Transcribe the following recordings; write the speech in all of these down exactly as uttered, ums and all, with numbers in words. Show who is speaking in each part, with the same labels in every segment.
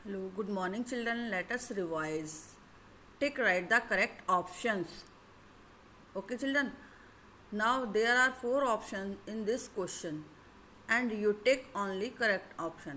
Speaker 1: Hello, good morning children. Let us revise. Take right the correct options. Okay children. Now there are four options in this question and you take only correct option.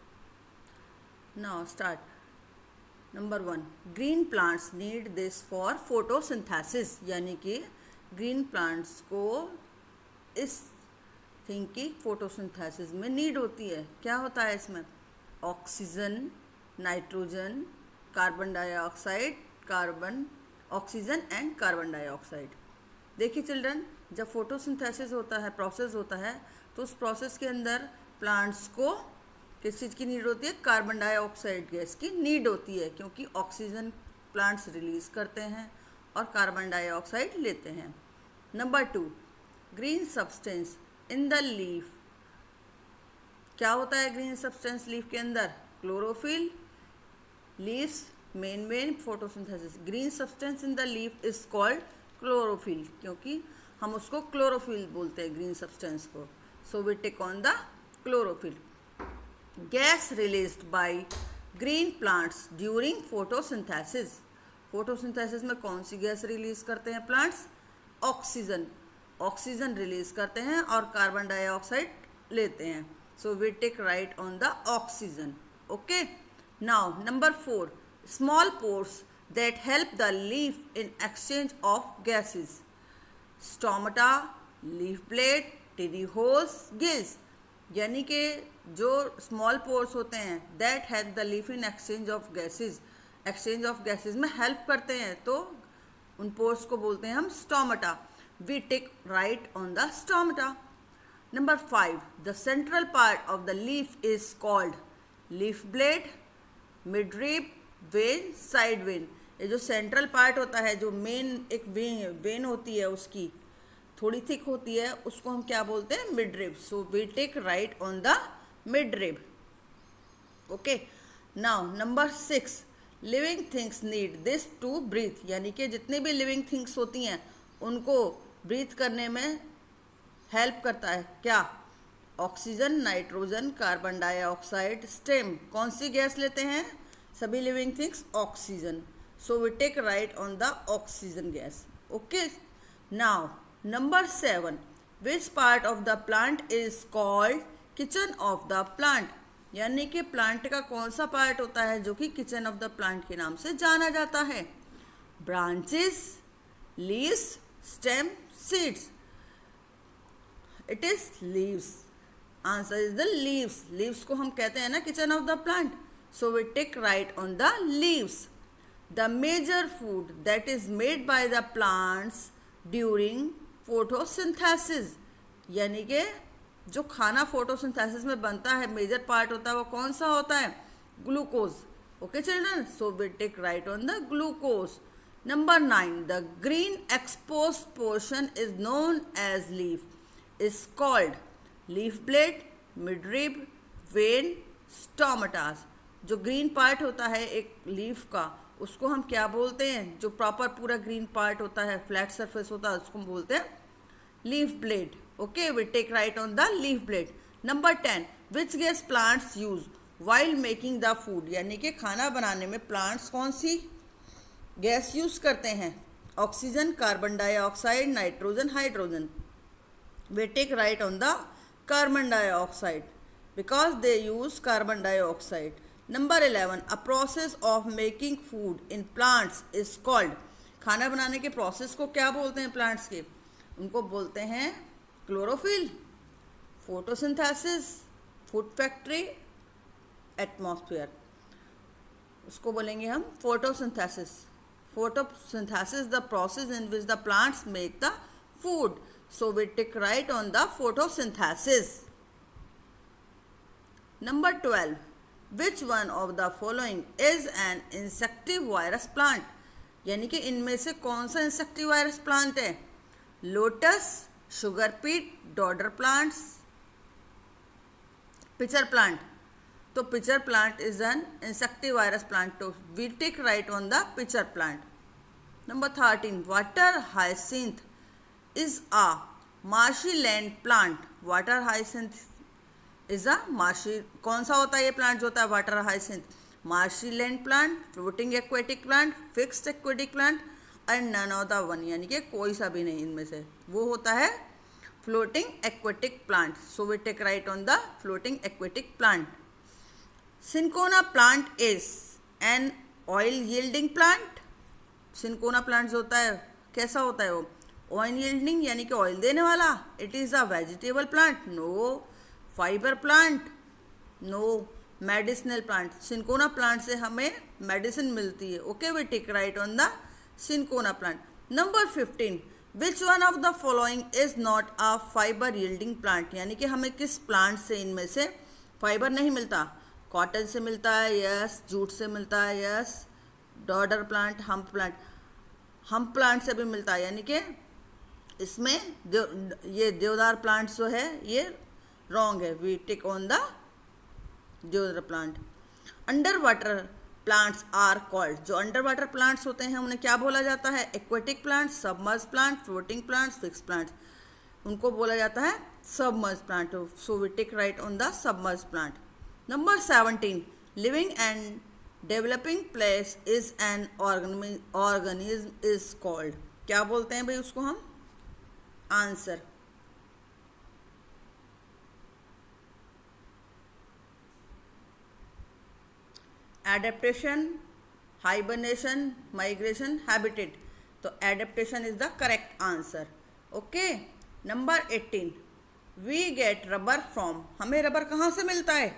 Speaker 1: Now start. Number one. Green plants need this for photosynthesis. यानी कि green plants को इस thing की photosynthesis में need होती है. क्या होता है इसमें? Oxygen, nitrogen, carbon dioxide, carbon oxygen and carbon dioxide. देखिए चिल्ड्रन, जब फोटोसिंथेसिस होता है, प्रोसेस होता है, तो उस प्रोसेस के अंदर प्लांट्स को किस चीज़ की नीड होती है? कार्बन डाइऑक्साइड गैस की नीड होती है, क्योंकि ऑक्सीजन प्लांट्स रिलीज करते हैं और कार्बन डाइऑक्साइड लेते हैं. Number two. Green substance in the leaf. क्या होता है ग्रीन सब्सटेंस लीफ के अंदर? क्लोरोफिल. लीव्स मेन मेन photosynthesis. Green substance in the leaf is called chlorophyll, क्योंकि हम उसको क्लोरोफिल बोलते हैं ग्रीन सब्सटेंस को. So we take on the chlorophyll. Gas released by green plants during photosynthesis. Photosynthesis में कौन सी गैस रिलीज करते हैं प्लांट्स? ऑक्सीजन. ऑक्सीजन रिलीज करते हैं और कार्बन डाइऑक्साइड लेते हैं. So we take right on the oxygen. Okay. Now number four. Small pores that help the leaf in exchange of gases. Stomata, leaf blade, tiny holes, gills. यानी कि जो small pores होते हैं that help the leaf in exchange of gases. Exchange of gases में help करते हैं, तो उन pores को बोलते हैं हम stomata. We take right on the stomata. Number five. The central part of the leaf is called leaf blade, midrib, vein, side vein. ये जो सेंट्रल पार्ट होता है, जो मेन एक वेन वेन होती है, उसकी थोड़ी थिक होती है, उसको हम क्या बोलते हैं? Midrib. So we take right on the midrib. Okay. Now number six. Living things need this to breathe. यानी कि जितने भी लिविंग थिंग्स होती हैं उनको ब्रीथ करने में हेल्प करता है क्या? Oxygen, nitrogen, carbon dioxide, stem. कौन सी गैस लेते हैं सभी living things? Oxygen. So we take right on the oxygen gas. Okay. Now number seven. Which part of the plant is called kitchen of the plant. यानी कि plant का कौन सा पार्ट होता है जो कि किचन ऑफ द प्लांट के नाम से जाना जाता है? Branches, leaves, stem, seeds. It is leaves. Answer is the leaves. Leaves को हम कहते हैं ना kitchen of the plant. So we take right on the leaves. The major food that is made by the plants during photosynthesis. यानी कि जो खाना photosynthesis में बनता है, मेजर पार्ट होता है, वो कौन सा होता है? Glucose. Okay children. So we take right on the glucose. Number nine. The green exposed portion is known as leaf. is called leaf blade, midrib, vein, stomatas. जो ग्रीन पार्ट होता है एक लीफ का, उसको हम क्या बोलते हैं? जो प्रॉपर पूरा ग्रीन पार्ट होता है, फ्लैट सरफेस होता है, उसको हम बोलते हैं leaf blade. Okay. We take right on the leaf blade. Number ten. Which gas plants use while making the food. यानी कि खाना बनाने में प्लांट्स कौन सी गैस यूज करते हैं? Oxygen, carbon dioxide, nitrogen, hydrogen. We take right on the carbon dioxide because they use carbon dioxide. Number eleven. A process of making food in plants is called. खाना बनाने के process को क्या बोलते हैं plants के? उनको बोलते हैं chlorophyll, photosynthesis, food factory, atmosphere. उसको बोलेंगे हम photosynthesis. Photosynthesis the process in which the plants make the food. So we take right on the photosynthesis. Number twelve. Which one of the following is an insectivorous plant? यानी कि इनमें से कौन सा insectivorous plant है? Lotus, sugar beet, dodder plants, pitcher plant. तो pitcher plant is an insectivorous plant. तो we take right on the pitcher plant. Number thirteen. Water hyacinth is a marshy land plant. Water hyacinth is a marshy. कौन सा होता है ये plant जो होता है? Water hyacinth. Marshy land plant, floating aquatic plant, fixed aquatic plant and none of the one, यानी कि कोई सा भी नहीं इनमें से, वो होता है floating aquatic plant. So we take right on the floating aquatic plant. Cinchona plant is an oil yielding plant. Cinchona plant जो होता है कैसा होता है वो? ऑयल यील्डिंग यानी कि ऑयल देने वाला. It is a vegetable plant. No. Fibre plant. No. Medicinal plant. Cinchona plant से हमें मेडिसिन मिलती है. Okay, we take right on the cinchona plant. Number fifteen, which one of the following is not a fibre yielding plant, यानी कि हमें किस plant से इनमें से फाइबर नहीं मिलता? कॉटन से मिलता है, यस. जूट से मिलता है, yes. Dodder plant, hemp plant, hemp plant से भी मिलता है, यानी कि इसमें देव, ये देवदार प्लांट जो है ये रॉन्ग है. We take on the deodar plant. Under water plants are called, जो अंडर वाटर प्लांट्स होते हैं उन्हें क्या बोला जाता है? Aquatic plant, submerge plant, floating plants, fix plants. उनको बोला जाता है submerge plant. So we take right on the submerge plant. Number seventeen, living and developing place is an organism is called. क्या बोलते हैं भाई उसको हम? Answer. Adaptation, hibernation, migration, habitat. तो adaptation is the correct answer. Okay. Number eighteen, we get rubber from. हमें rubber कहाँ से मिलता है?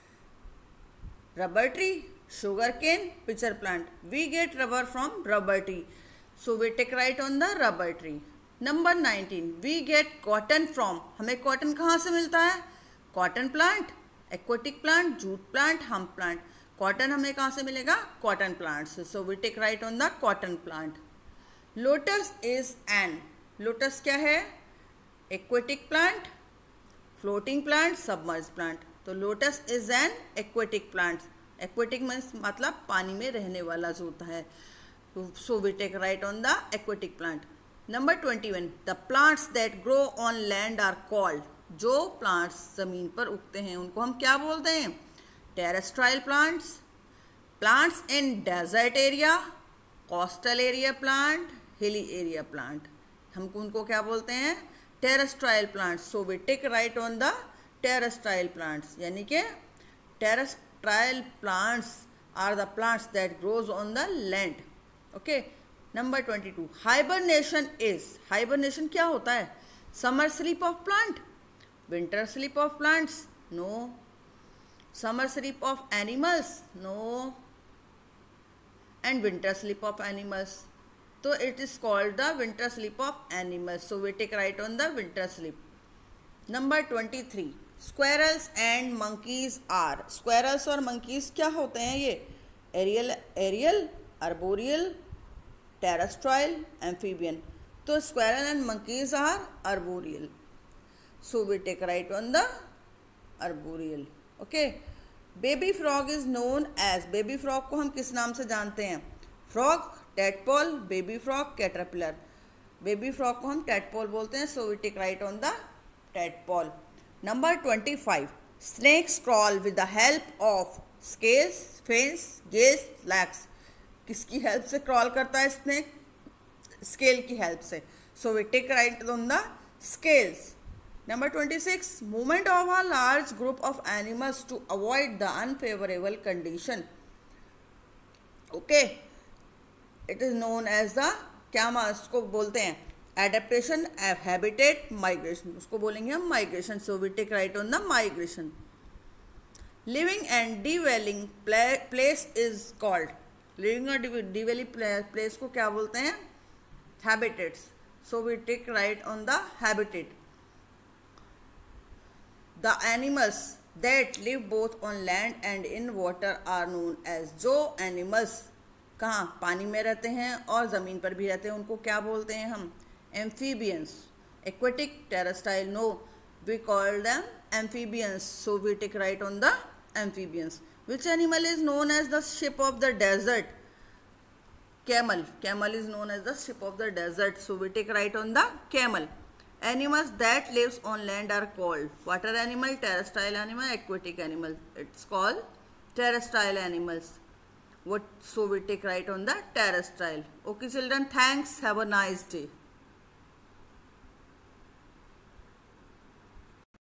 Speaker 1: Rubber tree, sugar cane, pitcher plant. We get rubber from rubber tree. So we take right on the rubber tree. Number nineteen, we get cotton from. हमें cotton कहाँ से मिलता है? Cotton plant, aquatic plant, jute plant, hemp plant. Cotton हमें कहाँ से मिलेगा? Cotton plant से. So we take right on the cotton plant. Lotus is an. Lotus क्या है? Aquatic plant, floating plant, submerge plant. तो lotus is an aquatic plant. Aquatic means मतलब पानी में रहने वाला जो होता है. So we take right on the aquatic plant. Number twenty one, the plants that grow on land are called. जो प्लांट्स जमीन पर उगते हैं उनको हम क्या बोलते हैं? Terrestrial plants, plants in desert area, coastal area plant, hilly area plant. हम उनको क्या बोलते हैं? Terrestrial plants. So we take right on the terrestrial plants, यानी कि terrestrial plants are the plants that grows on the land. Okay. Number twenty two, hibernation is. Hibernation क्या होता है? Summer sleep of plant, winter sleep of plants, no. Summer sleep of animals, no. And winter sleep of animals. तो it is called the winter sleep of animals. So we take right on the winter sleep. Number twenty three, squirrels and monkeys are. Squirrels और monkeys क्या होते हैं? ये aerial, aerial, arboreal, terrestrial, amphibian. तो squirrel and monkeys are arboreal. So we take right on the arboreal. Okay. Baby frog is known as. Baby frog को हम किस नाम से जानते हैं? Frog, tadpole, baby frog, caterpillar. Baby frog को हम टेडपोल बोलते हैं. So we take right on the tadpole. Number twenty five, snakes crawl with the help of scales, fins, गेज, लैक्स. किसकी हेल्प से क्रॉल करता है स्नेक? स्केल की हेल्प से. So we take right on the scales. Number twenty-six, movement of a large group of animals to avoid the unfavorable condition. Okay, it is known as the, क्या हम उसको बोलते हैं? Adaptation, habitat, migration. उसको बोलेंगे हम migration. So we take right on the migration. Living and dwelling place is called. Living और dwelling place को क्या बोलते हैं? Habitats. So we take right on the habitat. The animals that live both on land and in water are known as. जो animals कहाँ पानी में रहते हैं और ज़मीन पर भी रहते हैं उनको क्या बोलते हैं हम? Amphibians. Aquatic, terrestrial, no. We call them amphibians. So we take right on the amphibians. Which animal is known as the ship of the desert? Camel. Camel is known as the ship of the desert. So we take right on the camel. Animals that lives on land are called water animal, terrestrial animal, aquatic animal. It's called terrestrial animals. What, so we take right on the terrestrial. Okay children, thanks, have a nice day.